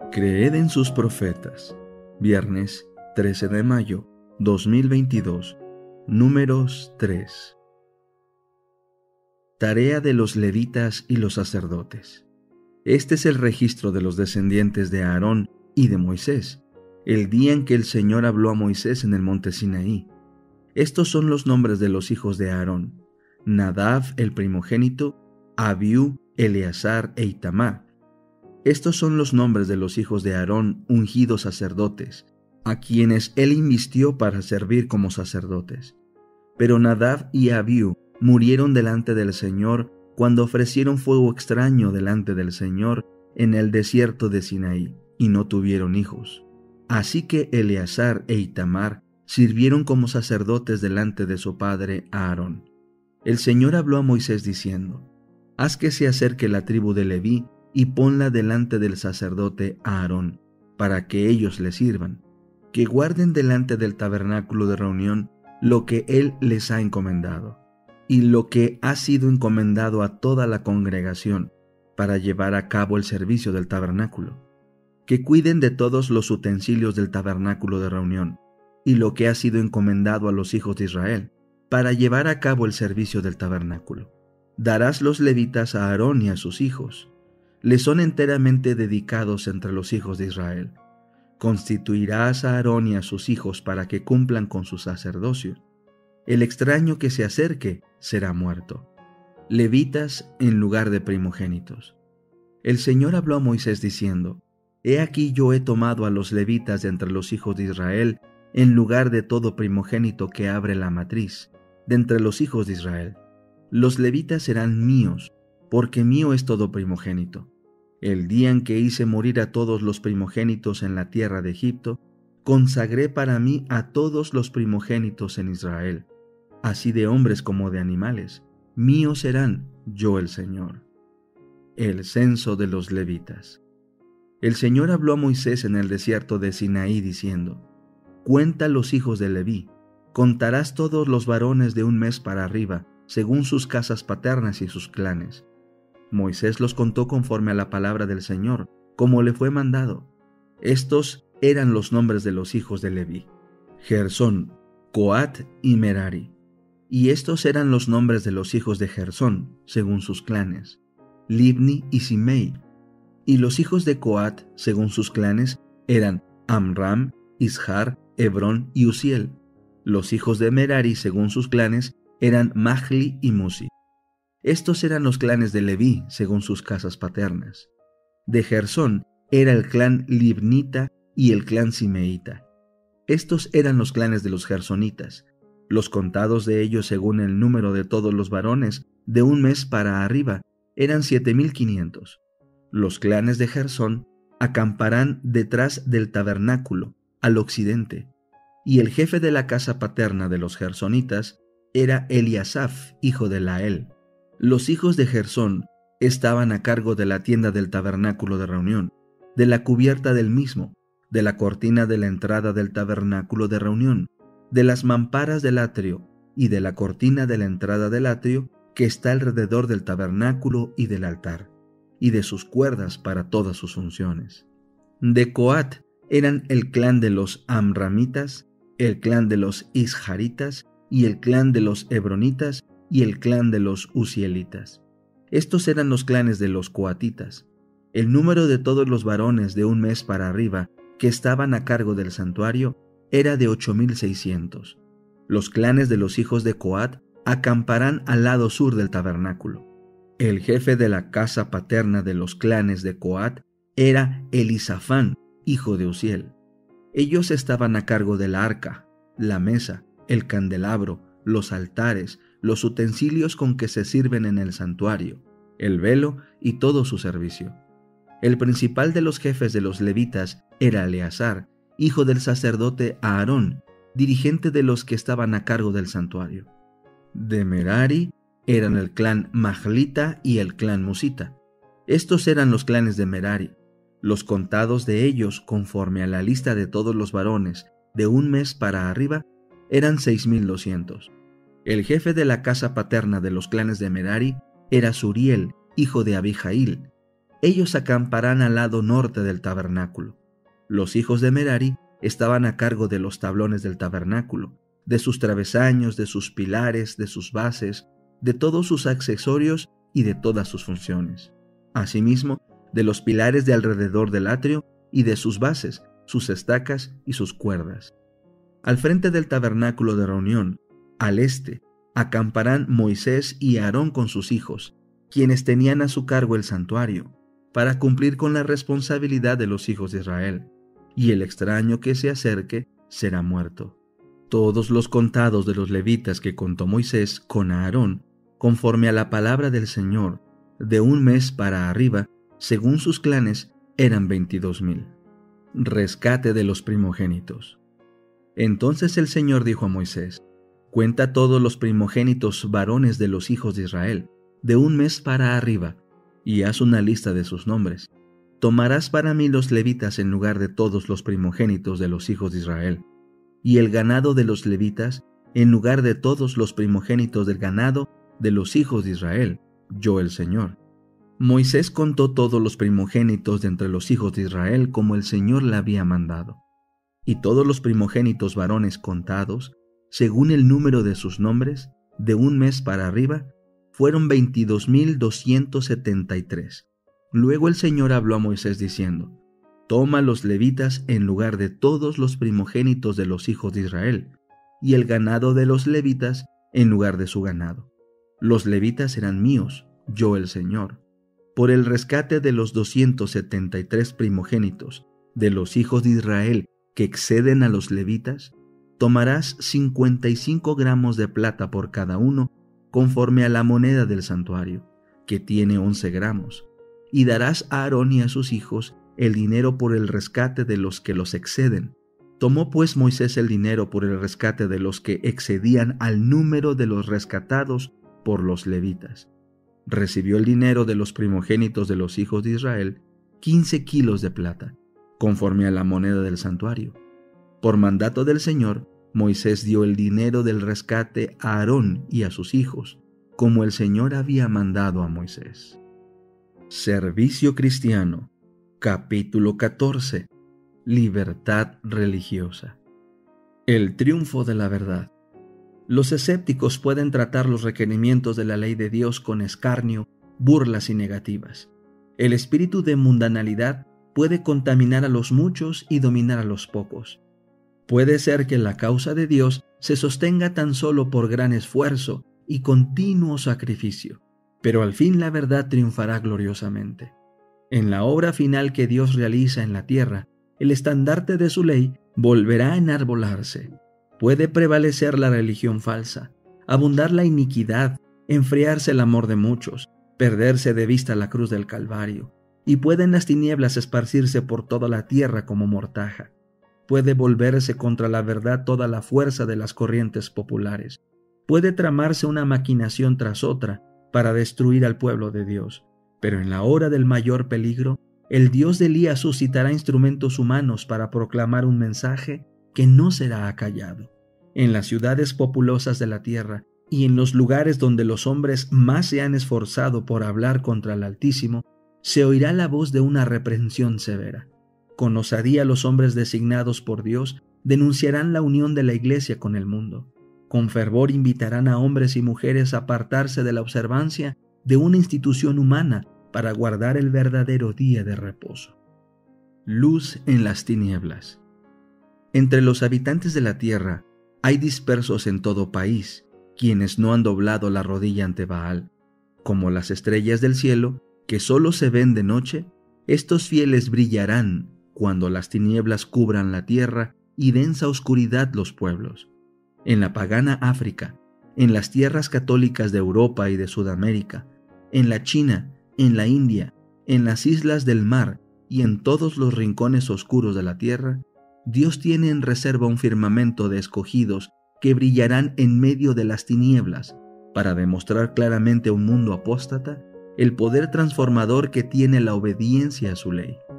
Creed en sus profetas. Viernes 13 de mayo 2022. Números 3. Tarea de los levitas y los sacerdotes. Este es el registro de los descendientes de Aarón y de Moisés, el día en que el Señor habló a Moisés en el monte Sinaí. Estos son los nombres de los hijos de Aarón: Nadab el primogénito, Abiú, Eleazar e Itamar. Estos son los nombres de los hijos de Aarón, ungidos sacerdotes, a quienes él invistió para servir como sacerdotes. Pero Nadab y Abiú murieron delante del Señor cuando ofrecieron fuego extraño delante del Señor en el desierto de Sinaí, y no tuvieron hijos. Así que Eleazar e Itamar sirvieron como sacerdotes delante de su padre Aarón. El Señor habló a Moisés diciendo: Haz que se acerque la tribu de Leví y ponla delante del sacerdote Aarón, para que ellos le sirvan, que guarden delante del tabernáculo de reunión lo que él les ha encomendado, y lo que ha sido encomendado a toda la congregación, para llevar a cabo el servicio del tabernáculo. Que cuiden de todos los utensilios del tabernáculo de reunión, y lo que ha sido encomendado a los hijos de Israel, para llevar a cabo el servicio del tabernáculo. Darás los levitas a Aarón y a sus hijos. Les son enteramente dedicados entre los hijos de Israel. Constituirás a Aarón y a sus hijos para que cumplan con su sacerdocio. El extraño que se acerque será muerto. Levitas en lugar de primogénitos. El Señor habló a Moisés diciendo: He aquí yo he tomado a los levitas de entre los hijos de Israel en lugar de todo primogénito que abre la matriz, de entre los hijos de Israel. Los levitas serán míos, porque mío es todo primogénito. El día en que hice morir a todos los primogénitos en la tierra de Egipto, consagré para mí a todos los primogénitos en Israel, así de hombres como de animales. Míos serán, yo el Señor. El censo de los levitas. El Señor habló a Moisés en el desierto de Sinaí diciendo: Cuenta los hijos de Leví, contarás todos los varones de un mes para arriba, según sus casas paternas y sus clanes. Moisés los contó conforme a la palabra del Señor, como le fue mandado. Estos eran los nombres de los hijos de Leví: Gersón, Coat y Merari. Y estos eran los nombres de los hijos de Gersón, según sus clanes: Libni y Simei. Y los hijos de Coat, según sus clanes, eran Amram, Ishar, Hebrón y Uziel. Los hijos de Merari, según sus clanes, eran Mahli y Musi. Estos eran los clanes de Leví, según sus casas paternas. De Gersón era el clan Libnita y el clan Simeita. Estos eran los clanes de los gersonitas, los contados de ellos según el número de todos los varones, de un mes para arriba, eran 7,500. Los clanes de Gersón acamparán detrás del tabernáculo, al occidente, y el jefe de la casa paterna de los gersonitas era Eliasaf, hijo de Lael. Los hijos de Gersón estaban a cargo de la tienda del tabernáculo de reunión, de la cubierta del mismo, de la cortina de la entrada del tabernáculo de reunión, de las mamparas del atrio y de la cortina de la entrada del atrio que está alrededor del tabernáculo y del altar, y de sus cuerdas para todas sus funciones. De Coat eran el clan de los Amramitas, el clan de los Isharitas y el clan de los Hebronitas y el clan de los Uzielitas. Estos eran los clanes de los coatitas. El número de todos los varones de un mes para arriba que estaban a cargo del santuario era de 8,600. Los clanes de los hijos de Coat acamparán al lado sur del tabernáculo. El jefe de la casa paterna de los clanes de Coat era Elisafán, hijo de Uziel. Ellos estaban a cargo de la arca, la mesa, el candelabro, los altares, los utensilios con que se sirven en el santuario, el velo y todo su servicio. El principal de los jefes de los levitas era Eleazar, hijo del sacerdote Aarón, dirigente de los que estaban a cargo del santuario. De Merari eran el clan Mahlita y el clan Musita. Estos eran los clanes de Merari. Los contados de ellos, conforme a la lista de todos los varones de un mes para arriba, eran 6,200. El jefe de la casa paterna de los clanes de Merari era Suriel, hijo de Abijail. ellos acamparán al lado norte del tabernáculo. Los hijos de Merari estaban a cargo de los tablones del tabernáculo, de sus travesaños, de sus pilares, de sus bases, de todos sus accesorios y de todas sus funciones. Asimismo, de los pilares de alrededor del atrio y de sus bases, sus estacas y sus cuerdas. Al frente del tabernáculo de reunión, al este, acamparán Moisés y Aarón con sus hijos, quienes tenían a su cargo el santuario, para cumplir con la responsabilidad de los hijos de Israel, y el extraño que se acerque será muerto. Todos los contados de los levitas que contó Moisés con Aarón, conforme a la palabra del Señor, de un mes para arriba, según sus clanes, eran 22,000. Rescate de los primogénitos. Entonces el Señor dijo a Moisés: cuenta todos los primogénitos varones de los hijos de Israel, de un mes para arriba, y haz una lista de sus nombres. Tomarás para mí los levitas en lugar de todos los primogénitos de los hijos de Israel, y el ganado de los levitas en lugar de todos los primogénitos del ganado de los hijos de Israel, yo el Señor. Moisés contó todos los primogénitos de entre los hijos de Israel como el Señor le había mandado. Y todos los primogénitos varones contados, según el número de sus nombres, de un mes para arriba, fueron 22,273. Luego el Señor habló a Moisés diciendo: toma los levitas en lugar de todos los primogénitos de los hijos de Israel, y el ganado de los levitas en lugar de su ganado. Los levitas serán míos, yo el Señor. Por el rescate de los 273 primogénitos de los hijos de Israel que exceden a los levitas, tomarás 55 gramos de plata por cada uno, conforme a la moneda del santuario, que tiene 11 gramos, y darás a Aarón y a sus hijos el dinero por el rescate de los que los exceden. Tomó pues Moisés el dinero por el rescate de los que excedían al número de los rescatados por los levitas. Recibió el dinero de los primogénitos de los hijos de Israel, 15 kilos de plata, conforme a la moneda del santuario. Por mandato del Señor, Moisés dio el dinero del rescate a Aarón y a sus hijos, como el Señor había mandado a Moisés. Servicio cristiano, capítulo 14. Libertad religiosa. El triunfo de la verdad. Los escépticos pueden tratar los requerimientos de la ley de Dios con escarnio, burlas y negativas. El espíritu de mundanalidad puede contaminar a los muchos y dominar a los pocos. Puede ser que la causa de Dios se sostenga tan solo por gran esfuerzo y continuo sacrificio, pero al fin la verdad triunfará gloriosamente. En la obra final que Dios realiza en la tierra, el estandarte de su ley volverá a enarbolarse. Puede prevalecer la religión falsa, abundar la iniquidad, enfriarse el amor de muchos, perderse de vista la cruz del Calvario, y pueden las tinieblas esparcirse por toda la tierra como mortaja. Puede volverse contra la verdad toda la fuerza de las corrientes populares. Puede tramarse una maquinación tras otra para destruir al pueblo de Dios. Pero en la hora del mayor peligro, el Dios de Elías suscitará instrumentos humanos para proclamar un mensaje que no será acallado. En las ciudades populosas de la tierra y en los lugares donde los hombres más se han esforzado por hablar contra el Altísimo, se oirá la voz de una reprensión severa. Con osadía los hombres designados por Dios denunciarán la unión de la Iglesia con el mundo. Con fervor invitarán a hombres y mujeres a apartarse de la observancia de una institución humana para guardar el verdadero día de reposo. Luz en las tinieblas. Entre los habitantes de la tierra hay dispersos en todo país, quienes no han doblado la rodilla ante Baal. Como las estrellas del cielo, que solo se ven de noche, estos fieles brillarán cuando las tinieblas cubran la tierra y densa oscuridad los pueblos. En la pagana África, en las tierras católicas de Europa y de Sudamérica, en la China, en la India, en las islas del mar y en todos los rincones oscuros de la tierra, Dios tiene en reserva un firmamento de escogidos que brillarán en medio de las tinieblas para demostrar claramente a un mundo apóstata el poder transformador que tiene la obediencia a su ley.